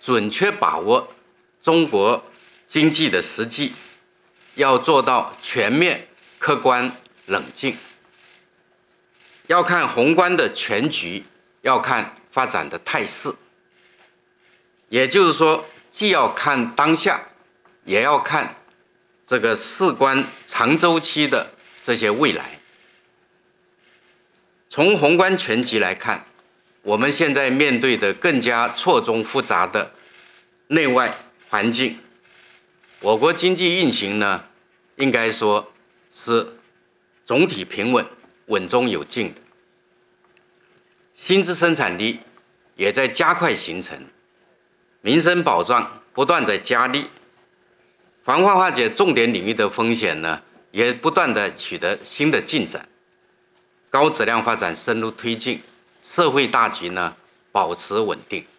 准确把握中国经济的实际，要做到全面客观冷静，要看宏观的全局，要看发展的态势。也就是说，既要看当下，也要看这个事关长周期的这些未来。从宏观全局来看，我们现在面对的更加错综复杂的内外环境，我国经济运行呢，应该说是总体平稳、稳中有进的。新质生产力也在加快形成，民生保障不断在加力，防范化解重点领域的风险呢，也不断的取得新的进展。高质量发展深入推进，社会大局呢保持稳定。